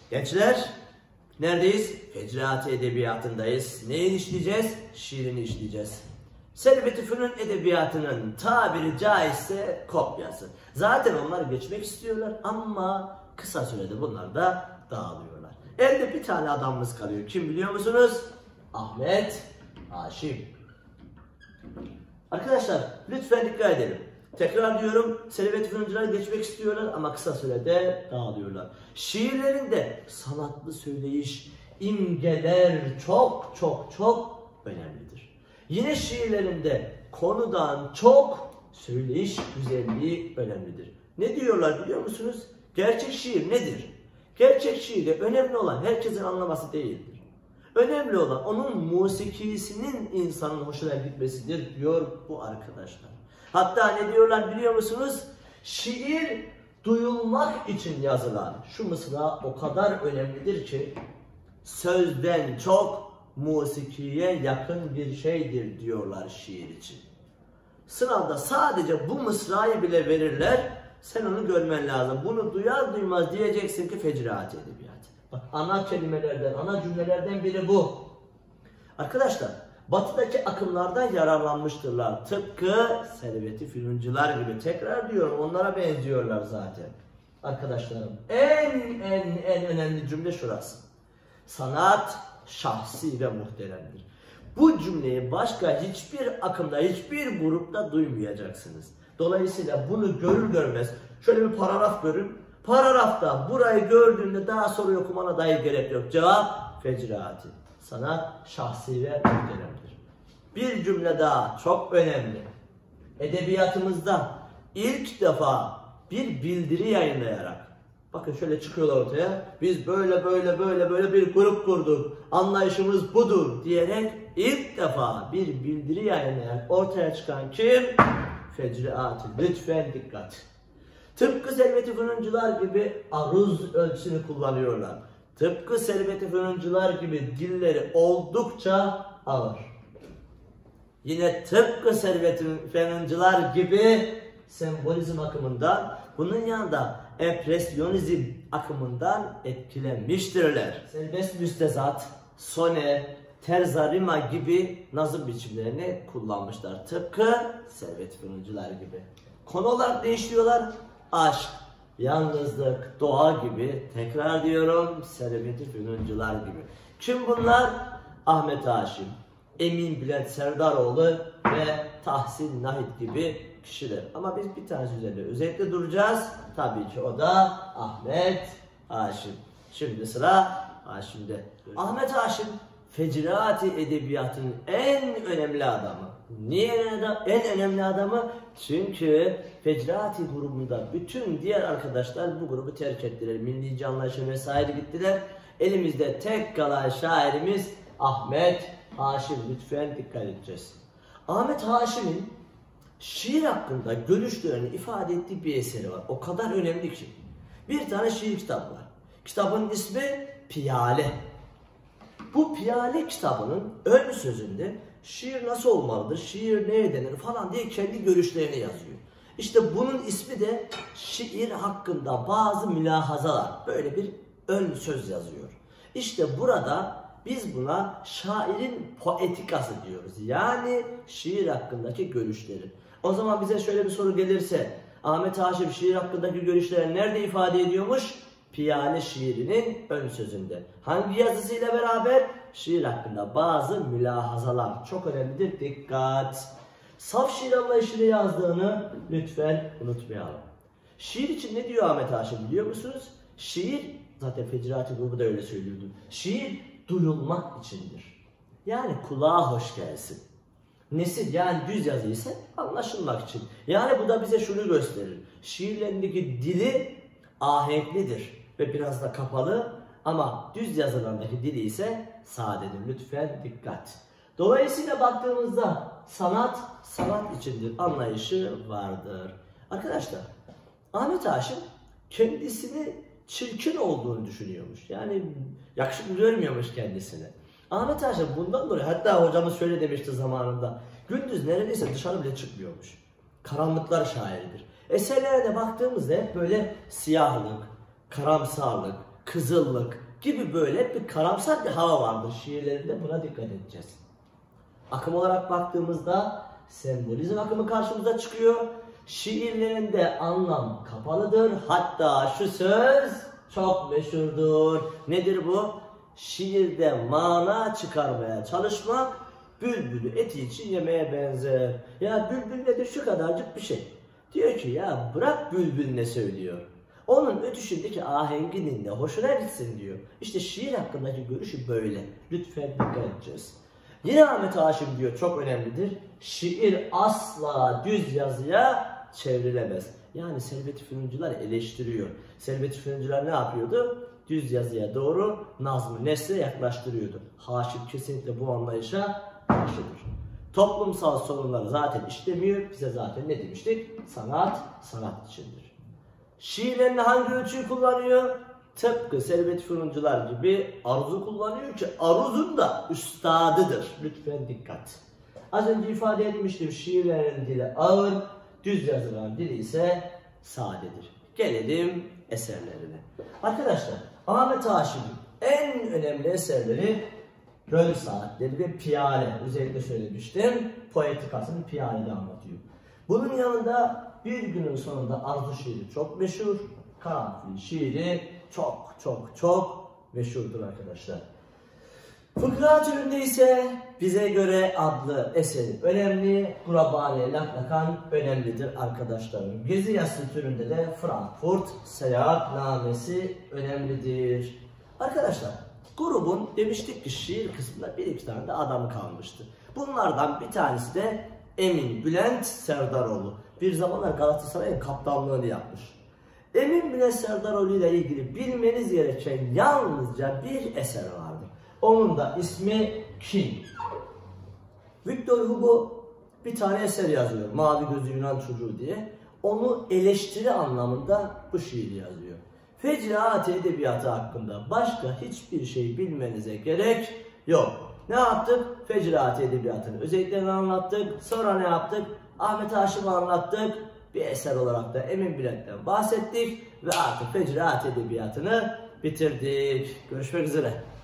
Gençler, neredeyiz? Fecriati edebiyatındayız. Neyi işleyeceğiz? Şiirini işleyeceğiz. Selvet-i Fünun edebiyatının tabiri caizse kopyası. Zaten onlar geçmek istiyorlar ama kısa sürede bunlar da dağılıyorlar. Elde bir tane adamımız kalıyor. Kim biliyor musunuz? Ahmet Haşim. Arkadaşlar lütfen dikkat edelim. Tekrar diyorum, Selvet-i Fünuncular geçmek istiyorlar ama kısa sürede dağılıyorlar. Şiirlerinde sanatlı söyleyiş, imgeler çok önemlidir. Yine şiirlerinde konudan çok söyleyiş güzelliği önemlidir. Ne diyorlar biliyor musunuz? Gerçek şiir nedir? Gerçek şiirde önemli olan herkesin anlaması değildir. Önemli olan onun musikisinin insanın hoşuna gitmesidir diyor bu arkadaşlar. Hatta ne diyorlar biliyor musunuz? Şiir duyulmak için yazılan. Şu mısra o kadar önemlidir ki sözden çok musikiye yakın bir şeydir diyorlar şiir için. Sınavda sadece bu mısrayı bile verirler. Sen onu görmen lazım. Bunu duyar duymaz diyeceksin ki Fecriati edebiyatı. Bak, ana kelimelerden, ana cümlelerden biri bu. Arkadaşlar, batıdaki akımlardan yararlanmıştırlar. Tıpkı Selvet-i Fünuncular gibi. Tekrar diyorum, onlara benziyorlar zaten. Arkadaşlarım, en önemli cümle şurası. Sanat şahsi ve muhteremdir. Bu cümleyi başka hiçbir akımda, hiçbir grupta duymayacaksınız. Dolayısıyla bunu görür görmez şöyle bir paragraf görün. Paragrafta burayı gördüğünde daha soru okumana dahi gerek yok. Cevap Fecriati. Sanat şahsi ve muhteremdir. Bir cümle daha çok önemli. Edebiyatımızda ilk defa bir bildiri yayınlayarak, bakın şöyle çıkıyorlar ortaya, biz böyle bir grup kurduk, anlayışımız budur diyerek ilk defa bir bildiri yayınlayarak ortaya çıkan kim? Fecriati. Lütfen dikkat. Tıpkı Selvet-i Fünuncular gibi aruz ölçüsünü kullanıyorlar. Tıpkı Selvet-i Fünuncular gibi dilleri oldukça ağır. Yine tıpkı Selvet-i Fünuncular gibi sembolizm akımından, bunun yanında empresyonizm akımından etkilenmiştirler. Serbest müstezat, sone, terzarima gibi nazım biçimlerini kullanmışlar. Tıpkı Selvet-i Fünuncular gibi. Konu olarak ne işliyorlar? Aşk, yalnızlık, doğa gibi. Tekrar diyorum, Selvet-i Fünuncular gibi. Kim bunlar? Ahmet Haşim, Emin Bülent Serdaroğlu ve Tahsin Nahit gibi kişiler. Ama biz bir tanesi üzerinde özellikle duracağız. Tabii ki o da Ahmet Haşim. Şimdi sıra Haşim'de. Ahmet Haşim, Fecriati edebiyatının en önemli adamı. Niye en önemli adamı? Çünkü Fecriati grubunda bütün diğer arkadaşlar bu grubu terk ettiler. Millici anlayışa vesaire gittiler. Elimizde tek kalan şairimiz Ahmet Haşim. Lütfen dikkat edeceğiz. Ahmet Haşim'in şiir hakkında görüşlerini ifade ettiği bir eseri var. O kadar önemli ki. Bir tane şiir kitabı var. Kitabın ismi Piyale. Bu Piyale kitabının ön sözünde şiir nasıl olmalıdır, şiir neye denir falan diye kendi görüşlerini yazıyor. İşte bunun ismi de şiir hakkında bazı mülahazalar. Böyle bir ön söz yazıyor. İşte burada biz buna şairin poetikası diyoruz. Yani şiir hakkındaki görüşleri. O zaman bize şöyle bir soru gelirse, Ahmet Haşim şiir hakkındaki görüşleri nerede ifade ediyormuş? Piyale şiirinin ön sözünde. Hangi yazısıyla beraber? Şiir hakkında bazı mülahazalar. Çok önemlidir. Dikkat! Saf şiir anlayışını yazdığını lütfen unutmayalım. Şiir için ne diyor Ahmet Haşim biliyor musunuz? Şiir, zaten Fecriati grubu da öyle söylüyordu. Şiir duyulmak içindir. Yani kulağa hoş gelsin. Nesil yani düz yazı ise anlaşılmak için. Yani bu da bize şunu gösterir. Şiirlerindeki dili ahenklidir ve biraz da kapalı ama düz yazılarındaki dili ise sadedir. Lütfen dikkat. Dolayısıyla baktığımızda sanat içindir anlayışı vardır. Arkadaşlar, Ahmet Haşim kendisini çirkin olduğunu düşünüyormuş. Yani yakışıklı görmüyormuş kendisini. Ahmet Haşim bundan dolayı, hatta hocamız şöyle demişti zamanında, gündüz neredeyse dışarı bile çıkmıyormuş. Karanlıklar şairidir. Eserlerine baktığımızda hep böyle siyahlık, karamsarlık, kızıllık gibi böyle bir karamsar bir hava vardır şiirlerinde, buna dikkat edeceğiz. Akım olarak baktığımızda sembolizm akımı karşımıza çıkıyor. Şiirlerinde anlam kapalıdır. Hatta şu söz çok meşhurdur. Nedir bu? Şiirde mana çıkarmaya çalışmak bülbülü eti için yemeye benzer. Ya bülbül nedir? Şu kadarcık bir şey. Diyor ki ya bırak bülbül ne söylüyor. Onun ötüşündeki ahengi dinle, hoşuna gitsin diyor. İşte şiir hakkındaki görüşü böyle. Lütfen dikkat edeceğiz. Yine Ahmet Haşim diyor, çok önemlidir. Şiir asla düz yazıya çevrilemez. Yani Servet-i Fünuncular eleştiriyor. Servet-i Fünuncular ne yapıyordu? Düz yazıya doğru nazmı, nesle yaklaştırıyordu. Haşim kesinlikle bu anlayışa karşıdır. Toplumsal sorunları zaten işlemiyor. Bize zaten ne demiştik? Sanat, sanat içindir. Şiirlerinde hangi ölçüyü kullanıyor? Tıpkı Servet-i Fünuncular gibi aruzu kullanıyor ki aruzun da üstadıdır. Lütfen dikkat. Az önce ifade etmiştim, şiirlerin dili ağır, düz yazılan dili ise sadedir. Gelelim eserlerine. Arkadaşlar, Ahmet Haşim'in en önemli eserleri Göl Saatleri ve Piyale. Özellikle söylemiştim, poetikasını Piyale'de anlatıyor. Bunun yanında Bir Günün Sonunda Arzu şiiri çok meşhur. Karanfil şiiri çok meşhurdur arkadaşlar. Fıkra türünde ise Bize Göre adlı eseri önemli. Gurabani Laklakan önemlidir arkadaşlarım. Gezi Yazısı türünde de Frankfurt Seyahatnamesi önemlidir. Arkadaşlar, grubun demiştik ki şiir kısmında bir iki tane de adamı kalmıştı. Bunlardan bir tanesi de Emin Bülent Serdaroğlu. Bir zamanlar Galatasaray'ın kaptanlığını yapmış. Emin Bülent Serdaroğlu ile ilgili bilmeniz gereken yalnızca bir eser vardır. Onun da ismi Kin. Victor Hugo bir tane eser yazıyor, Mavi Gözlü Yunan Çocuğu diye. Onu eleştiri anlamında bu şiiri yazıyor. Fecaat edebiyatı hakkında başka hiçbir şey bilmenize gerek yok. Ne yaptık? Fecaat edebiyatının özelliklerini anlattık. Sonra ne yaptık? Ahmet Haşim'i anlattık. Bir eser olarak da Emin Bülent'ten bahsettik. Ve artık fecaat edebiyatını bitirdik. Görüşmek üzere.